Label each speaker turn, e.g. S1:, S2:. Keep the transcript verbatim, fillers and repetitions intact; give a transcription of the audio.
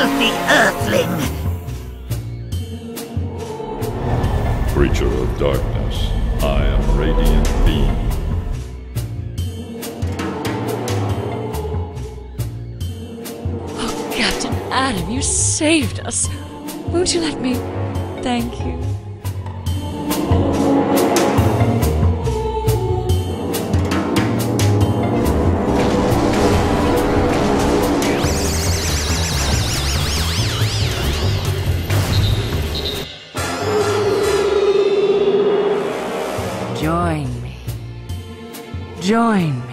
S1: of the Earthling!
S2: Creature of darkness, I am Radiant Beam.
S3: Oh, Captain Adam, you saved us. Won't you let me thank you? Join me. Join me.